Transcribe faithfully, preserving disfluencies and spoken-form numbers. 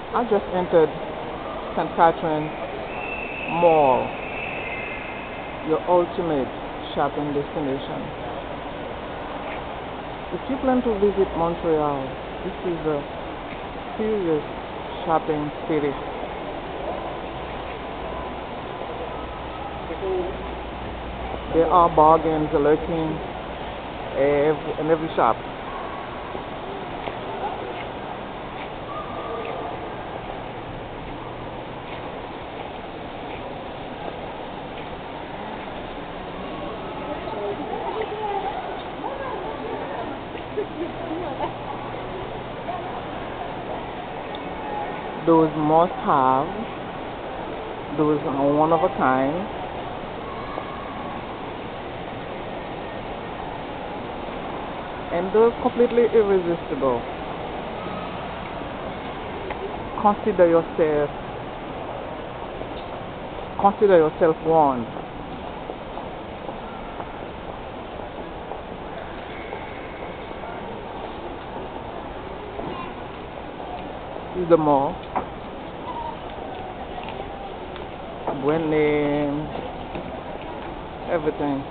I just entered Saint Catherine Mall, your ultimate shopping destination. If you plan to visit Montreal, this is a serious shopping city. There are bargains lurking ev- in every shop. Those must have, those are one of a kind, and those completely irresistible. Consider yourself, consider yourself warned. This is the mall, brand name, everything.